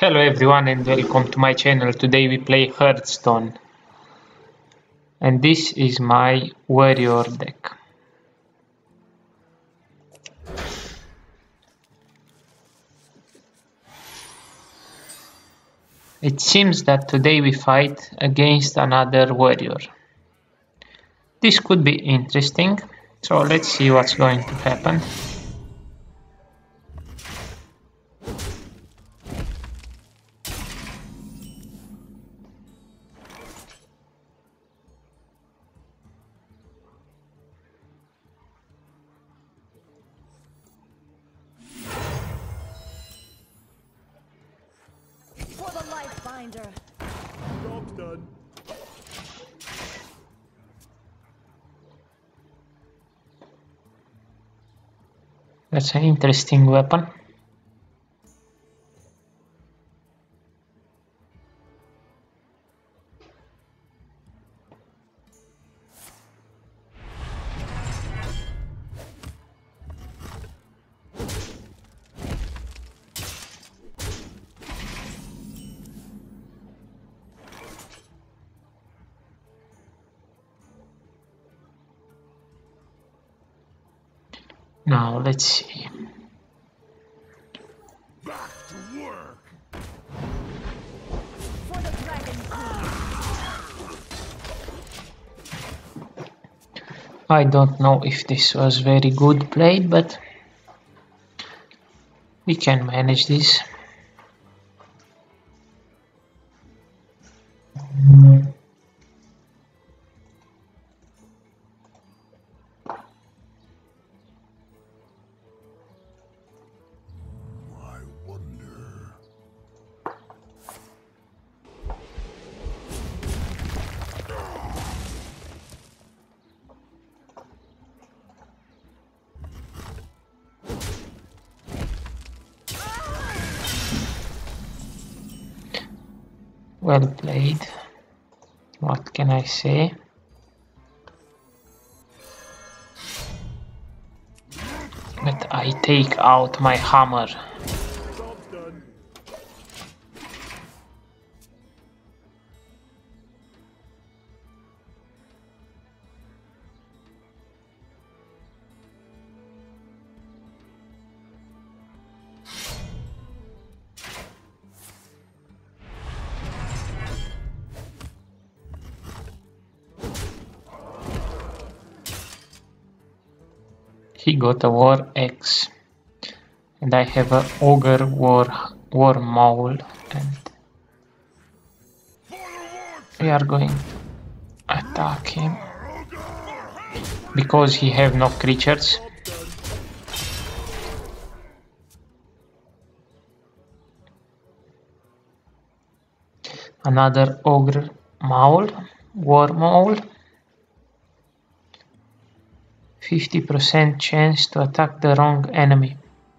Hello everyone and welcome to my channel. Today we play Hearthstone. And this is my warrior deck. It seems that today we fight against another warrior. This could be interesting, so let's see what's going to happen. For the life binder. Job's done. That's an interesting weapon. Now let's see. Back to work. For the dragon queen. I don't know if this was very good played, but we can manage this. I wonder. Well played. What can I say? But I take out my hammer. Job's done. He got a War Axe. And I have a Ogre War Maul, and we are going to attack him because he have no creatures. Another Ogre Maul, War Maul. 50% chance to attack the wrong enemy.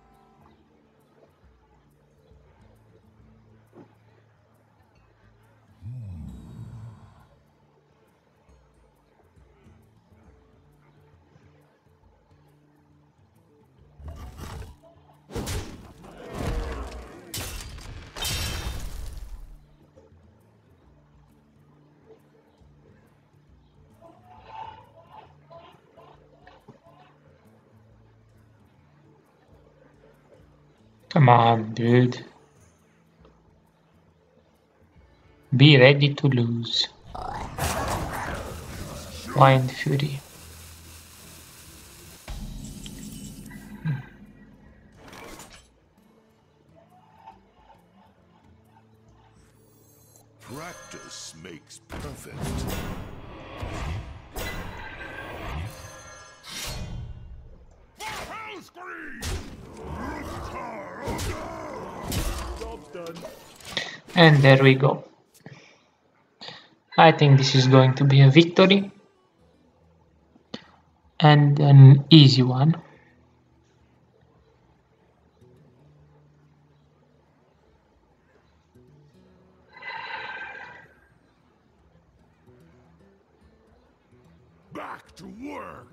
Come on, dude. Be ready to lose. Blind Fury. Practice makes perfect. Job's done. And there we go. I think this is going to be a victory. And an easy one. Back to work.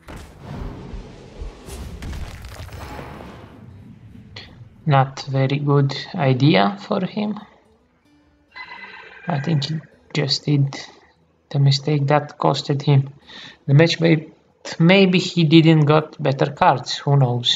Not very good idea for him. I think he just did the mistake that costed him the match, but maybe he didn't got better cards, who knows.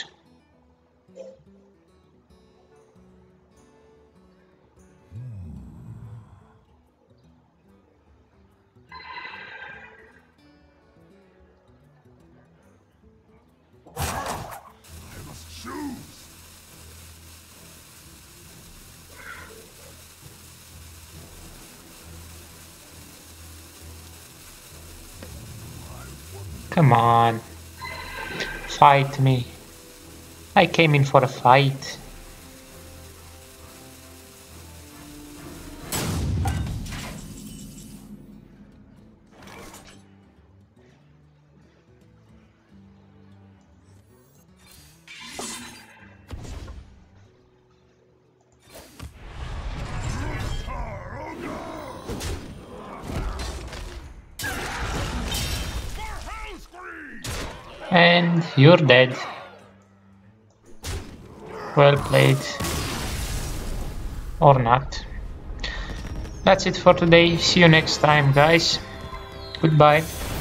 Come on, fight me. I came in for a fight. And you're dead. Well played. Or not. That's it for today. See you next time, guys. Goodbye.